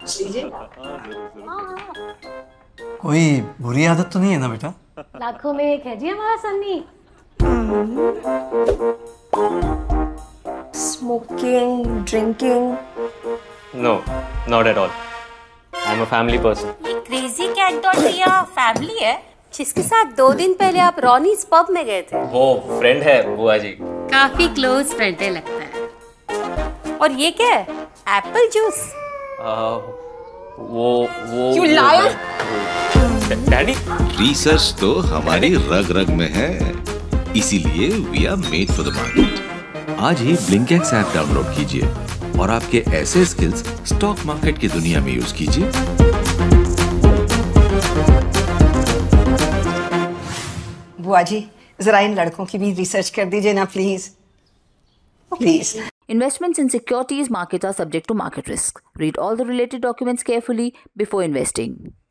कोई बुरी आदत तो नहीं है ना बेटा? लाखों में एक है जी हमारा Sunny. Smoking, drinking? No, not at all. I'm a family person. ये crazy cat dot Riya family है जिसके साथ 2 दिन पहले आप रॉनीज पब में गए थे। वो फ्रेंड है बुआ जी। काफी क्लोज फ्रेंड है लगता है। और ये क्या है? Apple juice. वो You liar! डैडी। रिसर्च तो हमारी रग रग में है, इसीलिए we are made for the market. आज ही ब्लिंकिंग्स ऐप डाउनलोड कीजिए और आपके ऐसे स्किल्स स्टॉक मार्केट की दुनिया में यूज कीजिए। बुआ जी, जरा इन लड़कों की भी रिसर्च कर दीजिए ना please. Please. Investments in securities markets are subject to market risk. Read all the related documents carefully before investing.